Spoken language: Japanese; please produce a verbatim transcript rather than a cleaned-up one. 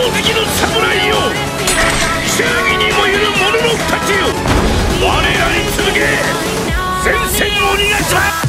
撃の侍よ、忠義に燃ゆる者のたちよ、我らに続け、前線鬼ヶ島。